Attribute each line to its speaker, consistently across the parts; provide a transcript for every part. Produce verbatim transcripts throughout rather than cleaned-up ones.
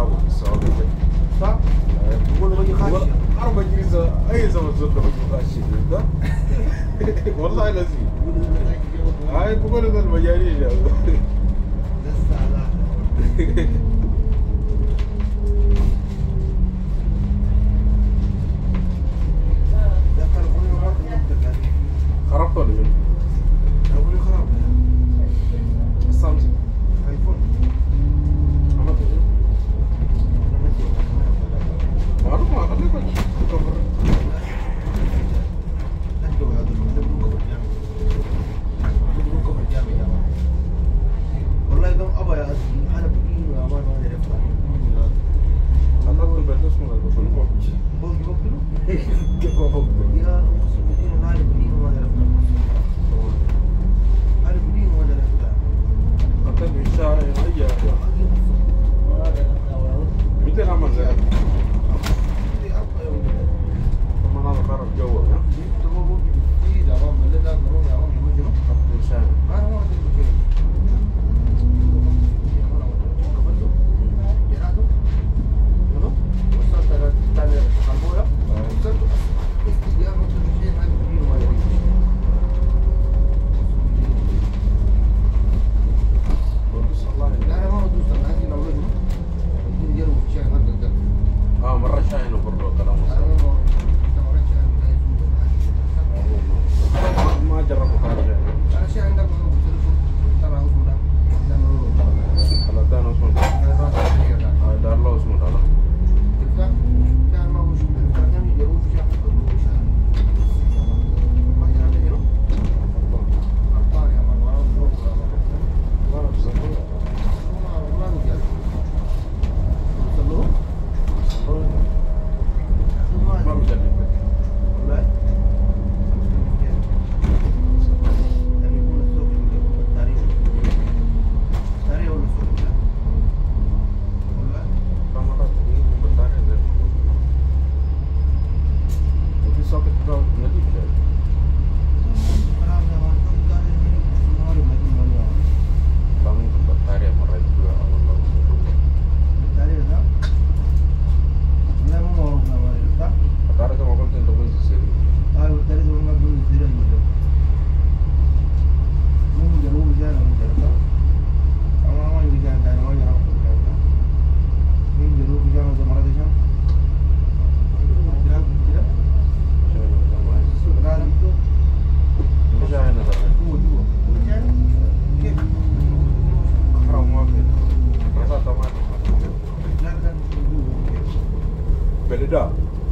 Speaker 1: صعب الصعب
Speaker 2: صح؟ بقول له بيجي خاشي
Speaker 1: أنا بجلس أي زمن زود بجلس خاشي ده والله لذيذ هاي بقول إن المجانين يا
Speaker 2: لسه على
Speaker 1: خربت ولا شنو؟
Speaker 2: تليفوني خرب
Speaker 1: السامسونج
Speaker 2: ايفون
Speaker 1: عملت شنو؟ معروف ما خليك كفر
Speaker 2: والله قام ابا يا انا بقيل يا مان ما عرفت
Speaker 1: خلطت البلد اسمه البلد
Speaker 2: بوقي بوقي
Speaker 1: كيف فوق
Speaker 2: يا اقسم بالله ما عارف منين ما عرفت عارف منين ما عرفت
Speaker 1: خلطت بالشارع أي متى عمل ذلك؟ طبعا هذا خرب جو اه مرة شاينه برضه كلام ما جربوا خارج
Speaker 2: انا شيء عندك ترى هو ده
Speaker 1: هلا ده اسمه هاي دار له اسمه ده
Speaker 2: كده كان ما مش كان يجرب في شيء ما يعمل هنا أربعة يا مان ما
Speaker 1: ما بزنقه
Speaker 2: ما ما نجي وصلوا
Speaker 1: ما بجلد
Speaker 2: والله
Speaker 1: بلدا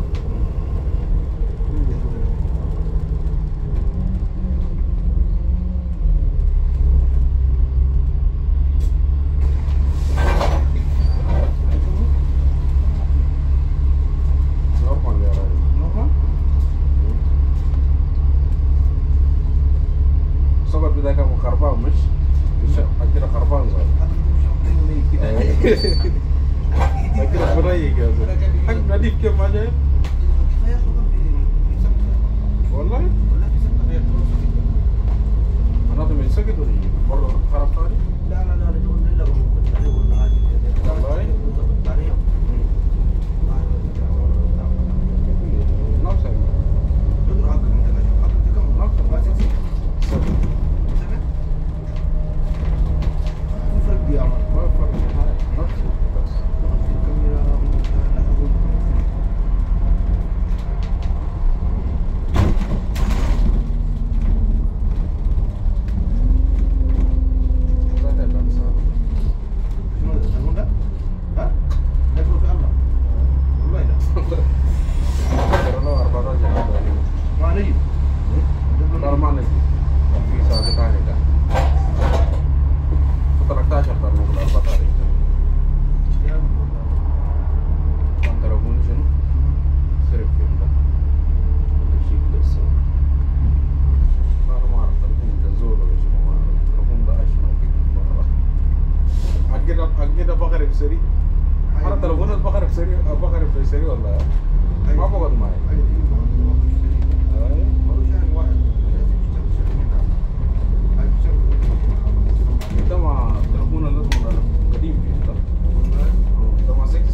Speaker 1: نورمال يا راجل
Speaker 2: نورمال
Speaker 1: صبر بدك ابو خربان مش مش حكينا خربان صار حكينا بريق يا زلمه حق نضيف كيف ما جاي والله انا من سكت ولا برا خرب ثاني
Speaker 2: لا لا لا رجل الا هو بالتاريخ ولا حاجه
Speaker 1: والله
Speaker 2: بالتاريخ
Speaker 1: نفسه
Speaker 2: يقدر حقك انت حقك كم
Speaker 1: نفسه
Speaker 2: ما تكسب سبع فرق يا مان
Speaker 1: ما فرق نفسه بس
Speaker 2: الكاميرا لا اقول شنو ده شنو ده ها نقول في الله والله لا
Speaker 1: والله أربعة جنيه
Speaker 2: ما نجي
Speaker 1: ترى ما نجي في ساعة ثانية ده ثلاثة عشر ترى نقول أربعة تاريخ كان تلفون شنو؟ صرف فيهم ده شيء لسه ما ما أعرف تلفون ده زول ولا شنو ما أعرف تلفون ده أشمل كده مرة أكيد أكيد بقرب سري أنا تلفون بقرب سري بقرب سري ولا ما بقعد معي ده ما تلفون اللي اسمه قديم ده ده ما ستة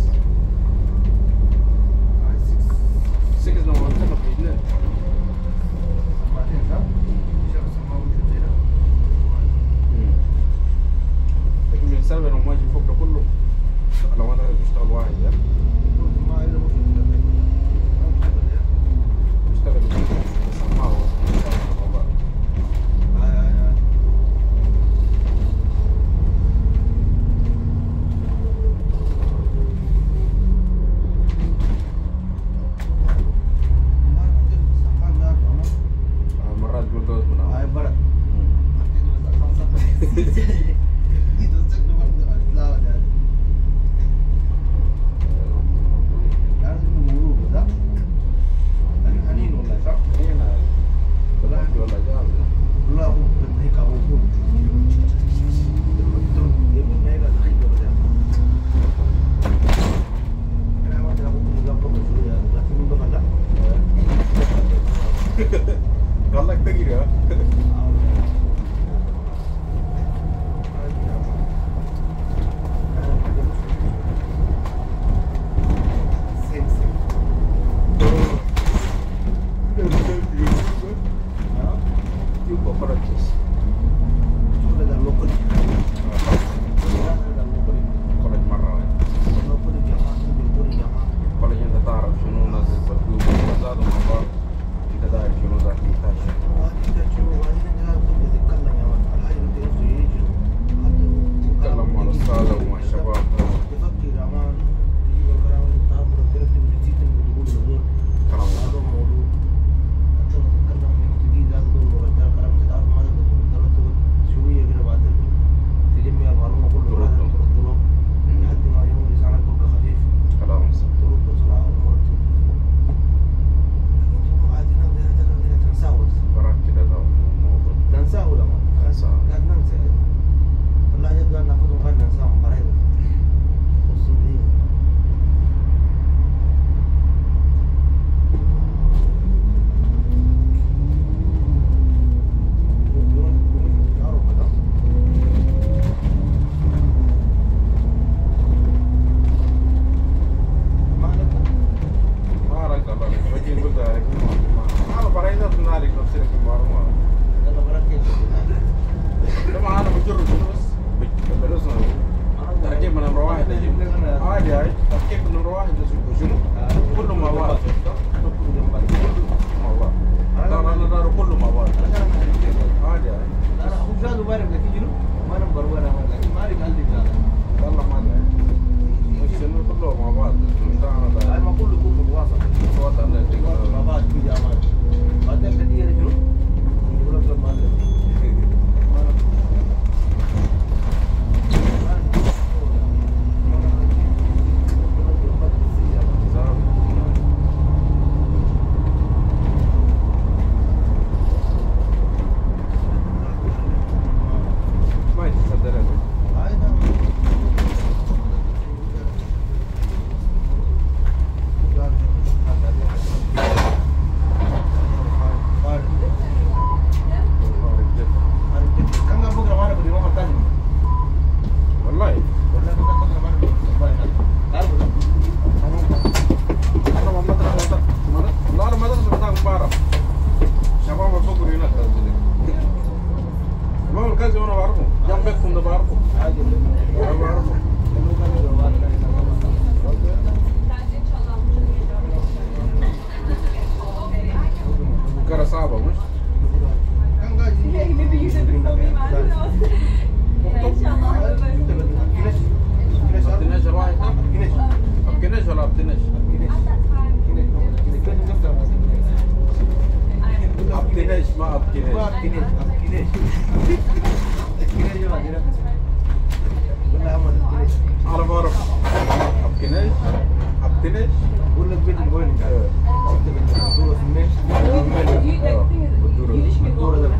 Speaker 1: ولا أبتنش أبتنش ما أبتنش
Speaker 2: ما أبتنش أبتنش أبتنش يا مدينة ولا أمر أبتنش
Speaker 1: أعرف أعرف أبتنش أبتنش
Speaker 2: ولا بيت الوين شفت بالدورة في الميش بالدورة ده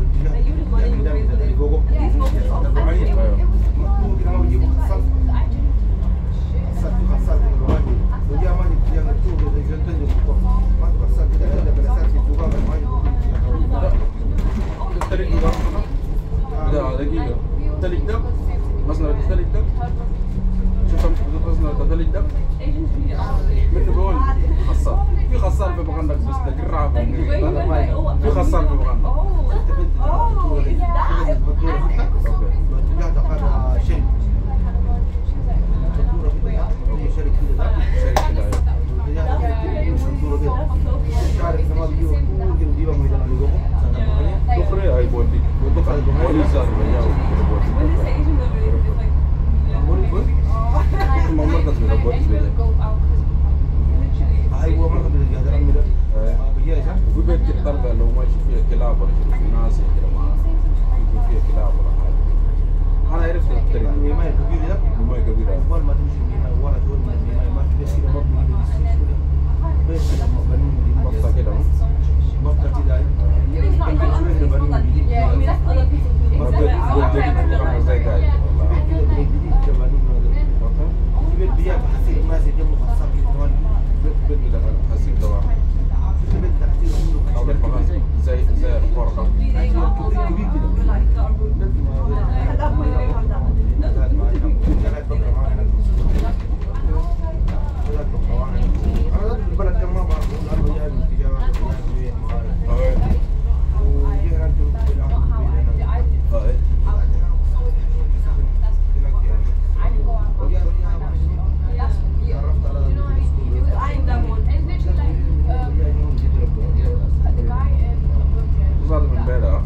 Speaker 2: ممكن ما يجيبوا خصال خصال خصال الواجب وجا ما يجي يعمل توجه زي جنتين ما تخصال كده إلا بلسات في الزقاق ما يجي
Speaker 1: الطريق ده دقيقة تلك ده مثلا تلك ده شوف مثلا تلك ده مثل بقول خصال في خصال في بغندق بس ده قراب في خصال في بغندق
Speaker 2: رجعت أخذ شركة شطورة كده شركة كده
Speaker 1: شركة كده
Speaker 2: رجعت شطورة كده شعرك زمان بيجوا كل ديبا ميدان اللي جوه
Speaker 1: تخري هاي بودي ودخل بولي زار بياو
Speaker 2: بولي بولي
Speaker 1: ما مرت من بودي
Speaker 2: هاي هو مرة من الجهة رمي ده بيجي إيش
Speaker 1: في بيت الطلبة لو ماشي فيها كلاب ولا شيء في ناس كده ما يكون فيها كلاب ولا حاجة أنا عرفت الطريق
Speaker 2: الميماء الكبير ده
Speaker 1: الميماء الكبير ده
Speaker 2: أول ما تمشي الميماء ورا دول من الميماء ما في بيت كده مبني كده بالسيس كده بيت كده مبني
Speaker 1: بطة كده
Speaker 2: مبنى كده كان شوية كده بني
Speaker 1: ما بيت بيت خمس دقايق
Speaker 2: بيت كده بني جديد كده بني في بيت بيجي بحسين ماسك جنبه خاصة كده
Speaker 1: بيت بيت كده حسيب طبعا
Speaker 2: في بيت تحتيه
Speaker 1: أو الفرنس زي زي الفرقة
Speaker 2: كبير كده البلد كان ما بعرف الأرض جاي من تجارة وين ما أعرف وجينا نشوف الأرض تعرفت على
Speaker 1: وصلت من بيتها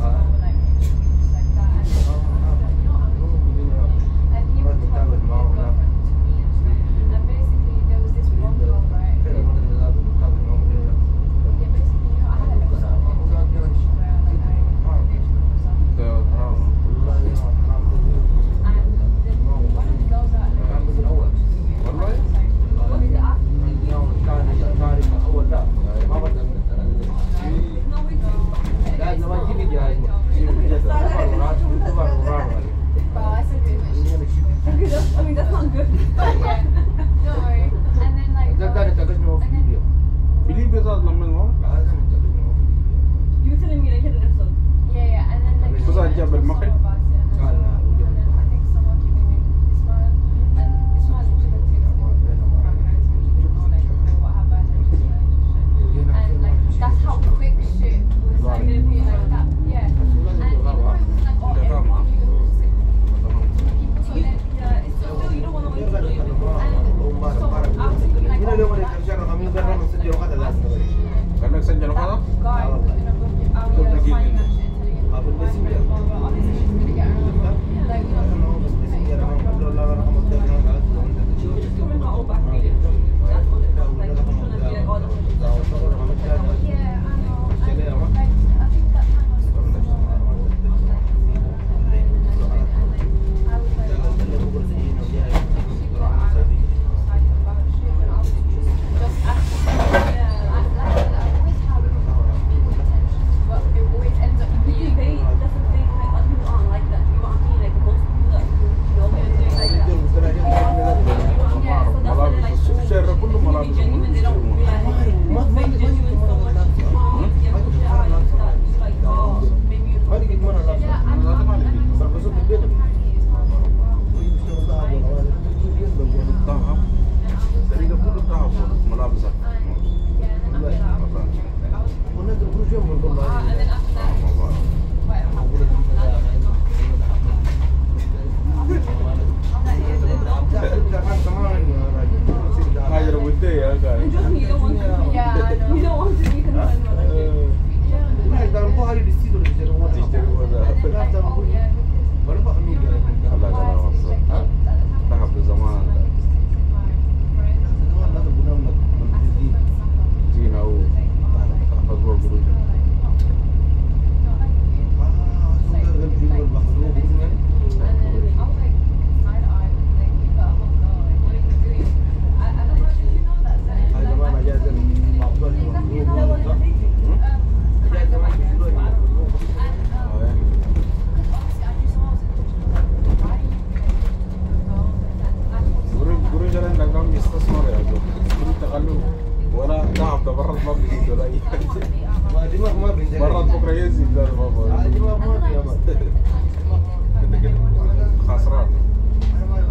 Speaker 1: ده مرات ما بيجي ولا اي حاجه
Speaker 2: ما دماغ ما بينزل
Speaker 1: مرات بكره ينزل ده ما
Speaker 2: آه، دماغ ما في يا مان
Speaker 1: انت كده خسران
Speaker 2: انا ما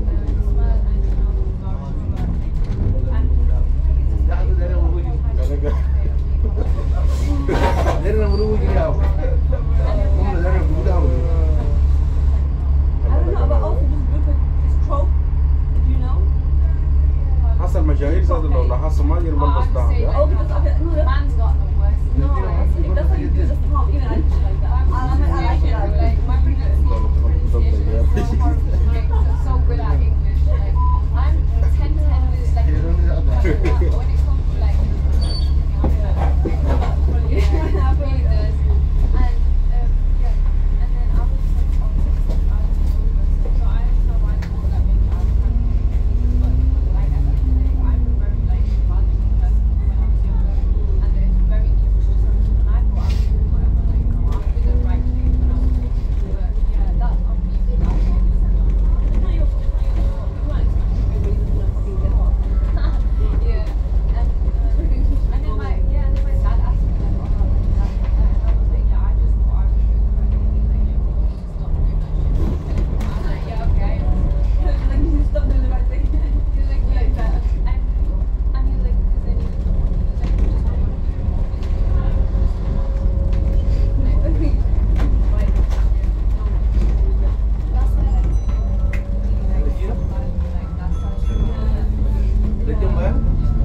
Speaker 2: Dari nama dulu jadi apa? Kamu dari nama dulu apa?
Speaker 3: I don't know, but also this group of this trope. Do you know?
Speaker 1: حصل مشاهير زاد ولا حصل ما يرمى بس ده
Speaker 3: Oh, because of it. No, the man's got the worst. No, it doesn't do this harm. Even I just like that. I, I like it. I like my pronunciation is so horrible. Like, I'm so good at English. Like, I'm ten ten with like when it comes to like. Yeah, really does. And um, yeah, and then I was like, oh, I was so I don't know why people that make it out of but like I said, I'm a very like challenging person when I was younger, and it's very easy to just and I thought I was doing whatever, like you know, I was doing the right thing when I was younger. But yeah, that's obviously that's it's not your fault. It's not your fault. You weren't expecting everybody to know fucking get off. Yeah, and uh, and then my yeah, and then my dad asked me like, oh, like that, and I was like, yeah, I just thought I was doing the right thing. He's like, yeah, well, you should stop doing that shit. I'm like, yeah, okay. Like, you should stop doing the right thing. He was like, yeah, better. And and he was like, because then he was he was like, you just don't want to do it more. Like, like, like, that's why I like, like, that's how she,
Speaker 2: Lejong kan?